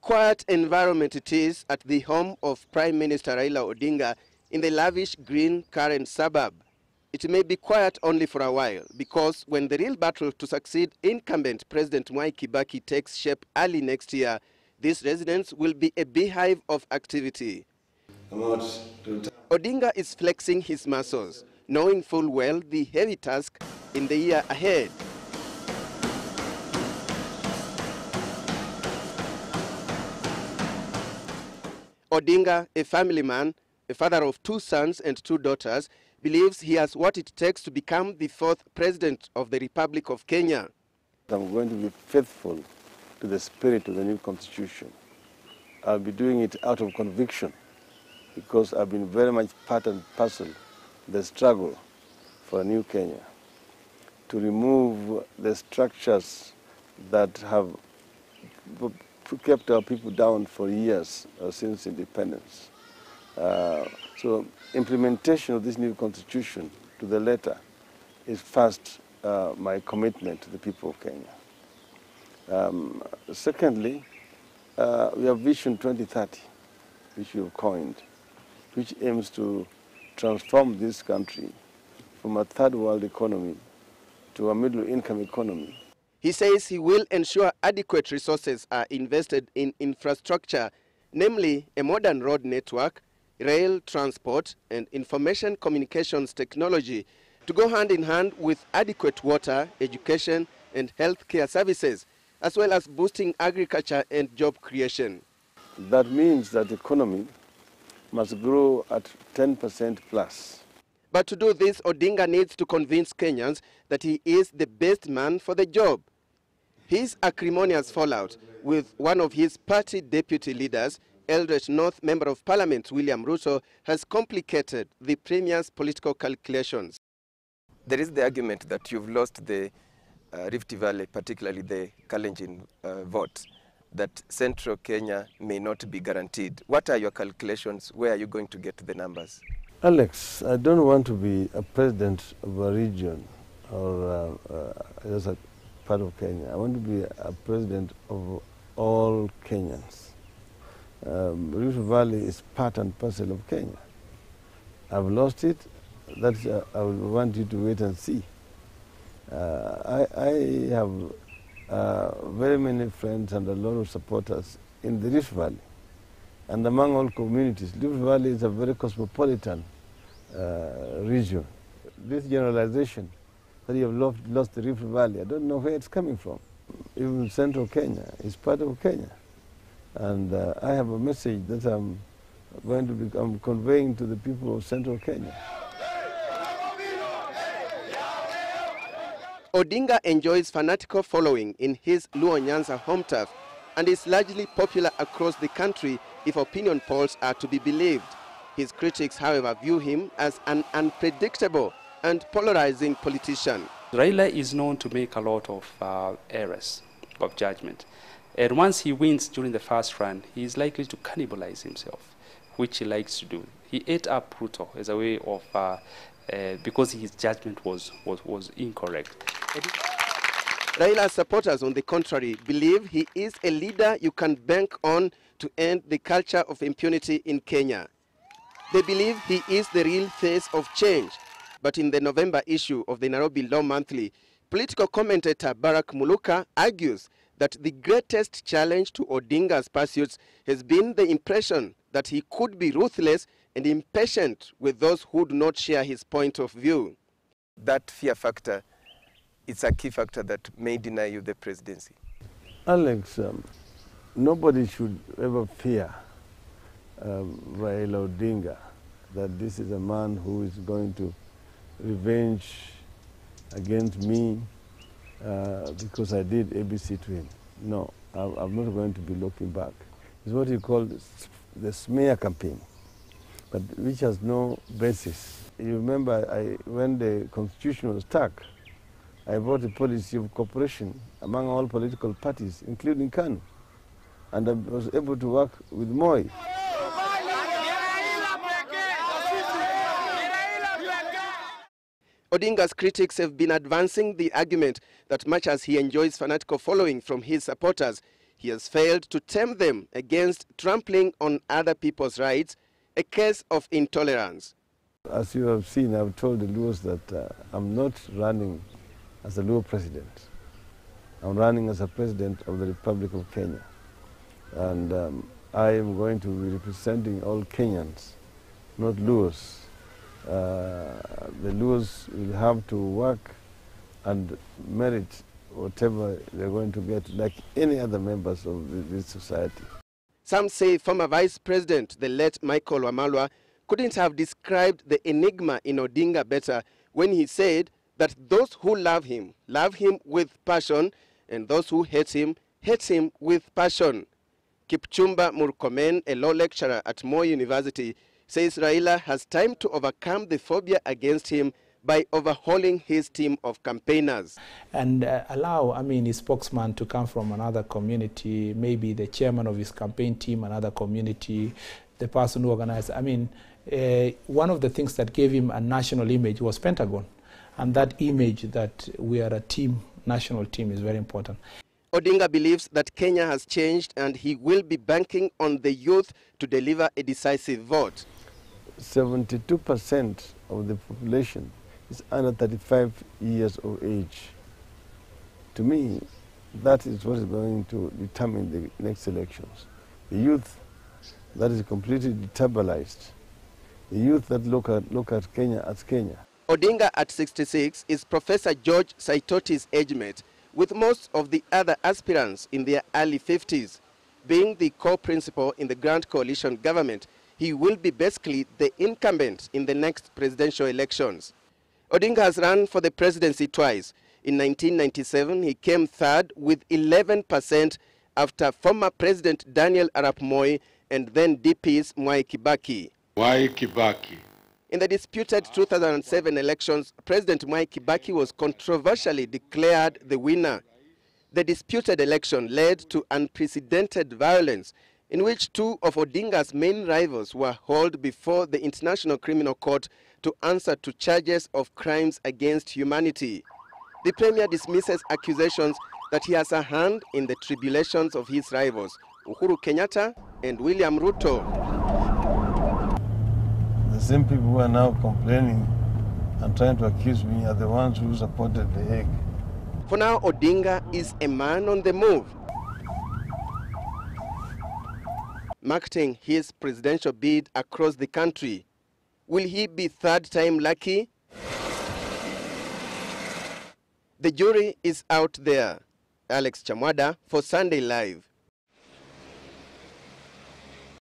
quiet environment it is at the home of Prime Minister Raila Odinga in the lavish green Karen suburb. It may be quiet only for a while, because when the real battle to succeed incumbent President Kibaki takes shape early next year, this residence will be a beehive of activity. Odinga is flexing his muscles, knowing full well the heavy task in the year ahead. Odinga, a family man, a father of 2 sons and 2 daughters, believes he has what it takes to become the 4th president of the Republic of Kenya. I'm going to be faithful to the spirit of the new constitution. I'll be doing it out of conviction, because I've been very much part and parcel in the struggle for a new Kenya, to remove the structures that have kept our people down for years since independence. So implementation of this new constitution to the letter is first my commitment to the people of Kenya. Secondly, we have Vision 2030, which we have coined, which aims to transform this country from a third world economy to a middle income economy. He says he will ensure adequate resources are invested in infrastructure, namely a modern road network, rail transport, and information communications technology, to go hand in hand with adequate water, education, and healthcare services, as well as boosting agriculture and job creation. That means that the economy must grow at 10% plus. But to do this, Odinga needs to convince Kenyans that he is the best man for the job. His acrimonious fallout with one of his party deputy leaders, Eldoret North Member of Parliament William Ruto, has complicated the Premier's political calculations. There is the argument that you've lost the Rift Valley, particularly the Kalenjin vote, that Central Kenya may not be guaranteed. What are your calculations? Where are you going to get the numbers? Alex, I don't want to be a president of a region or as a part of Kenya. I want to be a president of all Kenyans. Rift Valley is part and parcel of Kenya. I've lost it. That's I would want you to wait and see. I have very many friends and a lot of supporters in the Rift Valley, and among all communities. Rift Valley is a very cosmopolitan region. This generalization that you have lost the Rift Valley, I don't know where it's coming from. Even Central Kenya is part of Kenya. And I have a message that I'm conveying to the people of Central Kenya. Odinga enjoys fanatical following in his Luo Nyanza home turf and is largely popular across the country if opinion polls are to be believed. His critics, however, view him as an unpredictable and polarizing politician. Raila is known to make a lot of errors of judgment. And once he wins during the first run, he is likely to cannibalize himself, which he likes to do. He ate up Ruto as a way of, because his judgment was incorrect. Raila's supporters, on the contrary, believe he is a leader you can bank on to end the culture of impunity in Kenya. They believe he is the real face of change. But in the November issue of the Nairobi Law Monthly, political commentator Barack Muluka argues that the greatest challenge to Odinga's pursuits has been the impression that he could be ruthless and impatient with those who do not share his point of view. That fear factor, it's a key factor that may deny you the presidency. Alex, nobody should ever fear Raila Odinga, that this is a man who is going to revenge against me because I did ABC to him. No, I'm not going to be looking back. It's what you call the smear campaign, but which has no basis. You remember when the constitution was stuck, I brought a policy of cooperation among all political parties, including KANU, and I was able to work with Moi. Odinga's critics have been advancing the argument that much as he enjoys fanatical following from his supporters, he has failed to tame them against trampling on other people's rights, a case of intolerance. As you have seen, I've told the Luos that I'm not running as a Luo president. I'm running as a president of the Republic of Kenya. And I am going to be representing all Kenyans, not Luos. The Luos will have to work and merit whatever they're going to get, like any other members of this society. Some say former Vice President, the late Michael Wamalwa, couldn't have described the enigma in Odinga better when he said that those who love him with passion, and those who hate him with passion. Kipchumba Murkomen, a law lecturer at Moi University, says Raila has time to overcome the phobia against him by overhauling his team of campaigners. And allow, his spokesman to come from another community, maybe the chairman of his campaign team, another community, the person who organized. One of the things that gave him a national image was Pentagon. And that image that we are a team, national team, is very important. Odinga believes that Kenya has changed and he will be banking on the youth to deliver a decisive vote. 72% of the population is under 35 years of age. To me, that is what is going to determine the next elections. The youth that is completely destabilized. The youth that look at Kenya as Kenya. Odinga at 66 is Professor George Saitoti's age mate, with most of the other aspirants in their early 50s. Being the co-principal in the Grand Coalition government, he will be basically the incumbent in the next presidential elections. Odinga has run for the presidency twice. In 1997, he came third with 11% after former President Daniel Arap Moi and then DP's Mwai Kibaki. Mwai Kibaki. In the disputed 2007 elections, President Mwai Kibaki was controversially declared the winner. The disputed election led to unprecedented violence in which two of Odinga's main rivals were hauled before the International Criminal Court to answer to charges of crimes against humanity. The premier dismisses accusations that he has a hand in the tribulations of his rivals, Uhuru Kenyatta and William Ruto. The same people who are now complaining and trying to accuse me are the ones who supported the Hague. For now, Odinga is a man on the move, marketing his presidential bid across the country. Will he be third time lucky? The jury is out there. Alex Chamwada for Sunday Live.